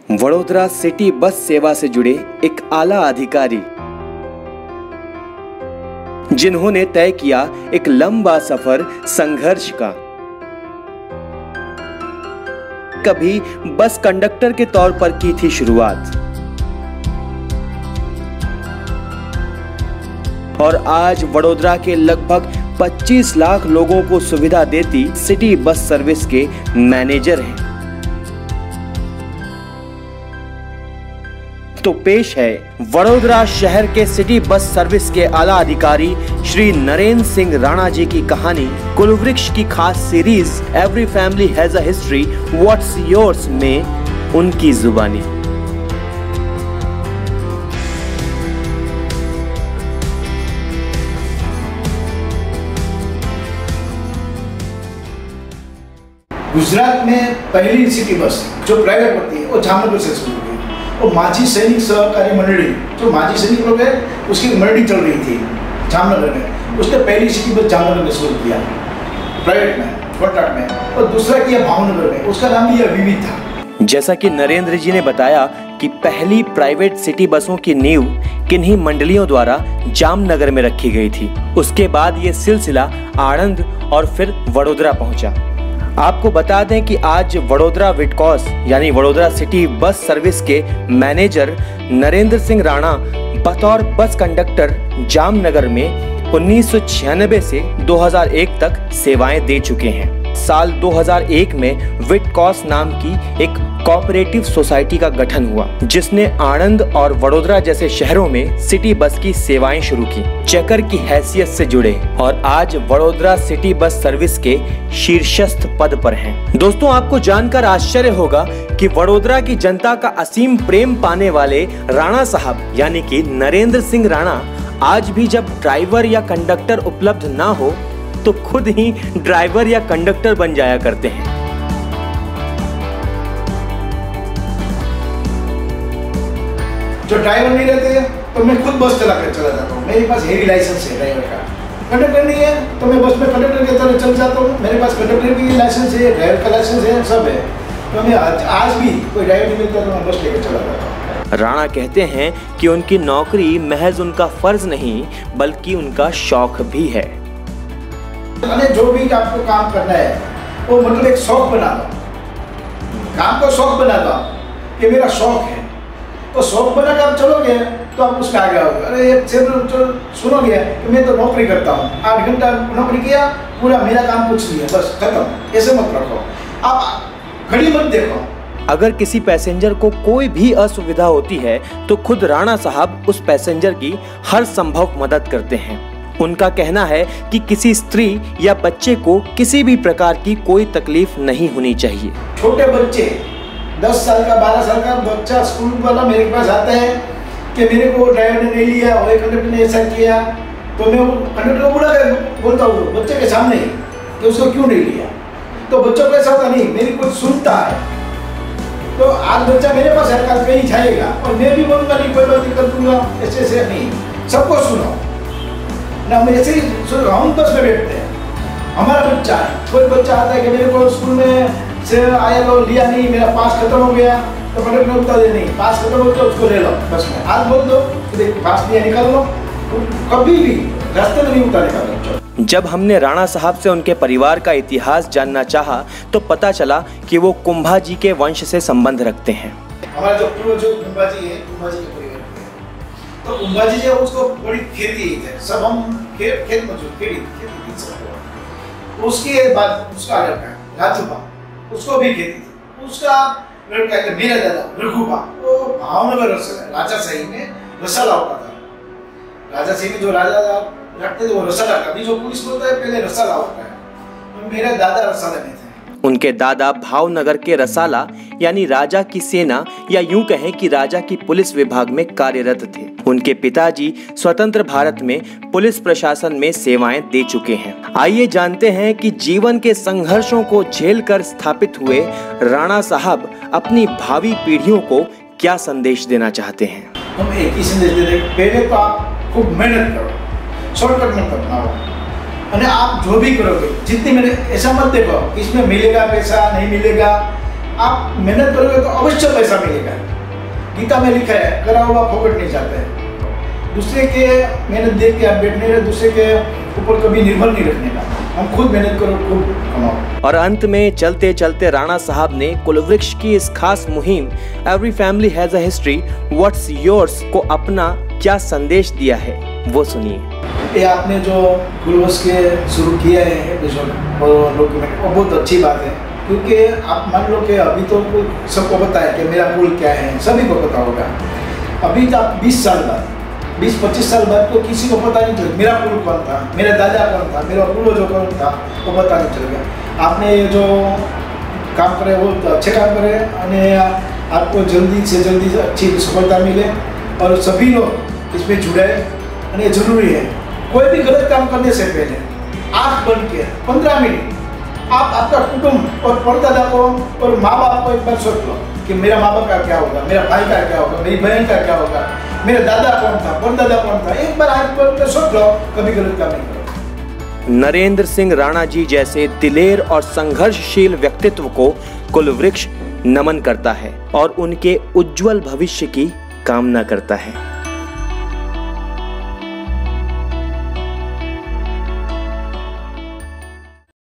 Vadodara city बस सेवा से जुड़े एक आला अधिकारी जिन्होंने तय किया एक लंबा सफर संघर्ष का। कभी बस कंडक्टर के तौर पर की थी शुरुआत और आज वडोदरा के लगभग 25 लाख लोगों को सुविधा देती सिटी बस सर्विस के मैनेजर हैं। तो पेश है वडोदरा शहर के सिटी बस सर्विस के आला अधिकारी श्री नरेंद्र सिंह राणा जी की कहानी कुलवृक्ष की खास series every family has a history what's yours में उनकी जुबानी। गुजरात में पहली सिटी बस जो प्राइवेट होती है वो जामनगर से शुरू हुई और माजी सैनिक सहकारी मंडली जो माजी सैनिक लोग हैं उसकी मंडली चल रही थी जामनगर में। उसने पहली सिटी बस जामनगर में शुरू किया प्राइवेट में कॉन्ट्रैक्ट में और दूसरा किया भावनगर में, उसका नाम भी विविध था। जैसा कि नरेंद्र जी ने बताया कि पहली प्राइवेट सिटी बसों की नींव किन्हीं मंडलियों द्वारा जामनगर में रखी गई थी। उसके बाद ये सिलसिला आणंद और फिर वडोदरा पहुंचा। आपको बता दें कि आज वडोदरा विडकॉस यानी वडोदरा सिटी बस सर्विस के मैनेजर नरेंद्र सिंह राणा बतौर बस कंडक्टर जामनगर में 1996 से 2001 तक सेवाएं दे चुके हैं। साल 2001 में विडकॉस नाम की एक कोऑपरेटिव सोसाइटी का गठन हुआ जिसने आणंद और वडोदरा जैसे शहरों में सिटी बस की सेवाएं शुरू की। चेकर की हैसियत से जुड़े और आज वडोदरा सिटी बस सर्विस के शीर्षस्थ पद पर हैं। दोस्तों, आपको जानकर आश्चर्य होगा कि वडोदरा की जनता का असीम प्रेम पाने वाले राणा साहब यानी कि नरेंद्र सिंह राणा आज भी जब ड्राइवर या कंडक्टर उपलब्ध ना हो तो खुद ही ड्राइवर या कंडक्टर बन जाया करते हैं। जो ड्राइवर नहीं रहते तो मैं खुद बस चला जाता हूँ। मेरे पास हेवी लाइसेंस है ड्राइवर का। कंडक्टर नहीं है तो मैं बस में कंडक्टर की तरह चल जाता हूँ। मेरे पास कंडक्टर की लाइसेंस है, ड्राइवर का लाइसेंस है, सब है। तो मैं आज भी कोई ड्राइवर नहीं मिलता तो मैं बस लेकर चला जाता हूँ। राणा कहते हैं कि उनकी नौकरी महज उनका फर्ज नहीं बल्कि उनका शौक भी है। जो भी आपको काम करना है वो मतलब एक शौक बना दो, काम को शौक बना दो। ये मेरा शौक है तो शौक बना के आप चलोगे तो आप उसमें आगे आओगे। अरे एक सुनोगे कि मैं तो नौकरी करता हूँ, 8 घंटा नौकरी किया, पूरा मेरा काम कुछ नहीं है, बस खत्म, ऐसे मत रखो। आप घड़ी मत देखो। अगर किसी पैसेंजर को कोई भी असुविधा होती है तो खुद राणा साहब उस पैसेंजर की हर संभव मदद करते हैं। उनका कहना है कि किसी स्त्री या बच्चे को किसी भी प्रकार की कोई तकलीफ नहीं होनी चाहिए। छोटे बच्चे 10 साल का 12 साल का बच्चा स्कूल वाला मेरे पास आता है कि मेरे को ड्राइवर ने नहीं लिया और कंडक्टर ने ऐसा किया, तो मैं कंडक्टर को बुला कर बोलता हूँ बच्चे के सामने कि उसको क्यों नहीं लिया। तो बच्चों को ऐसा होता नहीं, मेरी कोई सुनता है तो आज बच्चा मेरे पास है, कहीं जाएगा और मैं भी बोलूँगा नहीं कोई गलती कर दूंगा, ऐसे नहीं, सबको सुनो ना। हम ऐसे ही हम बस में बैठते हैं, हमारा बच्चा है, कोई बच्चा आता है कि मेरे को स्कूल में से आया तो लिया नहीं, मेरा पास खत्म हो गया, तो कंडक्टर ने उत्तर दे नहीं, पास खत्म हो गया उसको ले लो बस में। आज बोल दो कि पास लिया निकाल लो, कभी भी रास्ते में नहीं उतारेगा बच्चा। जब हमने राणा साहब से उनके परिवार का इतिहास जानना चाहा तो पता चला कि वो कुंभाजी के वंश से संबंध रखते हैं। हमारा जो पूर्वज कुंभाजी है, कुंभाजी के परिवार तो कुंभाजी जो उसको बड़ी खेती है, सब हम खेत मजदूर खेती सब। उसके बाद उसका लड़का राजूबा, उसको भी खेती थी। उसका लड़का है मेरा दादा रघुबा, वो भावनगर राजा सही में रसाला होता था। राजा सही में जो राजा रखते थे वो रसाला का, जो पुलिस बोलता है पहले रसाला होता है। मेरा दादा रसाला में थे। उनके दादा भावनगर के रसाला यानी राजा की सेना या यूं कहें कि राजा की पुलिस विभाग में कार्यरत थे। उनके पिताजी स्वतंत्र भारत में पुलिस प्रशासन में सेवाएं दे चुके हैं। आइए जानते हैं कि जीवन के संघर्षों को झेलकर स्थापित हुए राणा साहब अपनी भावी पीढ़ियों को क्या संदेश देना चाहते हैं। हम एक ही संदेश देते हैं, पहले तो आप खूब मेहनत करो, शॉर्टकट मत अपनाओ। आप जो भी करोगे जितनी मैंने ऐसा मत देखो इसमें मिलेगा पैसा नहीं मिलेगा, आप मेहनत करोगे तो अवश्य पैसा मिलेगा। गीता में लिखा है, करा हुआ फोकट नहीं जाता है। दूसरे के मेहनत देख के आप बैठने रहे, दूसरे के ऊपर कभी निर्भर नहीं रखने का। हम खुद मेहनत करो, खुद कमाओ। और अंत में चलते चलते राणा साहब ने कुलवृक्ष की इस खास मुहिम every family has a history what's yours को अपना क्या संदेश दिया है वो सुनिए। ये आपने जो कुलवृक्ष के शुरू किया है डॉक्यूमेंट, वो बहुत अच्छी बात है, क्योंकि आप मान लो कि अभी तो सबको पता है कि मेरा कुल क्या है, सभी को पता होगा। अभी तो 20 साल बाद, 20-25 साल बाद तो किसी को पता नहीं चलेगा मेरा कुल कौन था, मेरा दादा कौन था, मेरा पूर्वज कौन था, वो पता नहीं चलेगा। आपने ये जो काम करे वो तो अच्छे काम करे, और आपको जल्दी से जल्दी अच्छी सफलता मिले, और सभी लोग इसमें जुड़े, और ये जरूरी है। कोई भी गलत काम करने से पहले आँख बंद के 15 मिनट आप आपका कुटुंब और परदादा को और माँ बाप को एक बार सोच लो कि मेरा माँ बाप का क्या होगा, मेरा भाई का क्या होगा, मेरी बहन का क्या होगा, मेरा दादा कौन था, परदादा कौन था। एक बार आँख बंद कर सोच लो, कभी गलत काम नहीं करो। नरेंद्र सिंह राणा जी जैसे दिलेर और संघर्षशील व्यक्तित्व को कुलवृक्ष नमन करता है और उनके उज्जवल भविष्य की कामना करता है।